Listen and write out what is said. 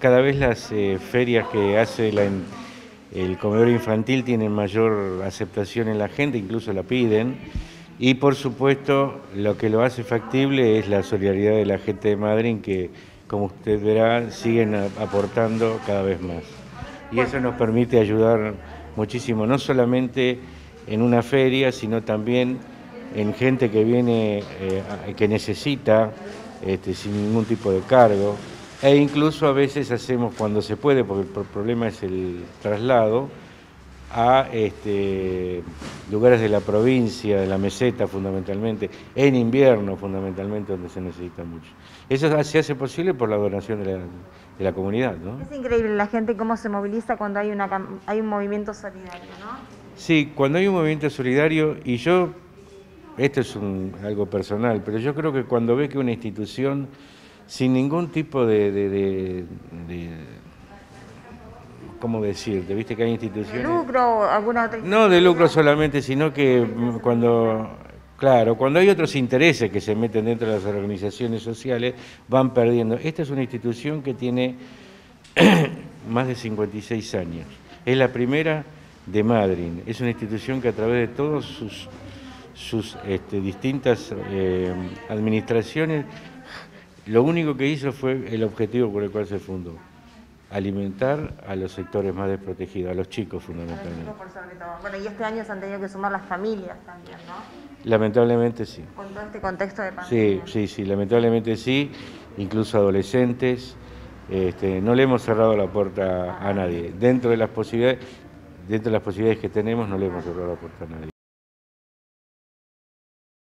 cada vez las ferias que hace el comedor infantil tienen mayor aceptación en la gente, incluso la piden. Y por supuesto, lo que lo hace factible es la solidaridad de la gente de Madryn, que, como usted verá, siguen aportando cada vez más. Y eso nos permite ayudar muchísimo, no solamente en una feria, sino también en gente que viene, que necesita, sin ningún tipo de cargo. E incluso a veces hacemos, cuando se puede, porque el problema es el traslado, a lugares de la provincia, de la meseta fundamentalmente, en invierno fundamentalmente, donde se necesita mucho. Eso se hace posible por la donación de la comunidad, ¿no? Es increíble la gente cómo se moviliza cuando hay un movimiento solidario, ¿no? Sí, cuando hay un movimiento solidario, y yo, esto es algo personal, pero yo creo que cuando ve que una institución sin ningún tipo ¿cómo decirte? ¿Viste que hay instituciones? ¿De lucro o alguna otra No de lucro solamente, sino que cuando hay otros intereses que se meten dentro de las organizaciones sociales, van perdiendo. Esta es una institución que tiene más de 56 años. Es la primera de Madryn. Es una institución que a través de todas sus distintas administraciones, lo único que hizo fue el objetivo por el cual se fundó: alimentar a los sectores más desprotegidos, a los chicos fundamentalmente. A los chicos por sobre todo. Bueno, y este año se han tenido que sumar las familias también, ¿no? Lamentablemente sí. Con todo este contexto de pandemia. Sí, lamentablemente sí, incluso adolescentes. No le hemos cerrado la puerta a nadie. Dentro de las posibilidades que tenemos, no le hemos cerrado la puerta a nadie.